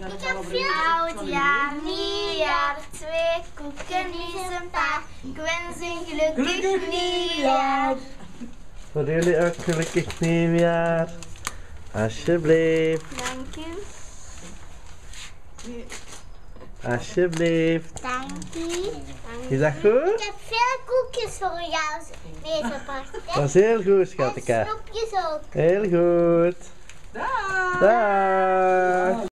Ik heb veel oud jaar, nieuwjaar, 2 koeken, is een paar. Ik wens een gelukkig nieuwjaar. Voor jullie ook gelukkig nieuwjaar. Alsjeblieft. Dank u. Alsjeblieft. Dank u. Is dat goed? Ik heb veel koekjes voor jou meegepakt. Dat is heel goed, En schatje. snoepjes ook. Heel goed. Dag! Dag.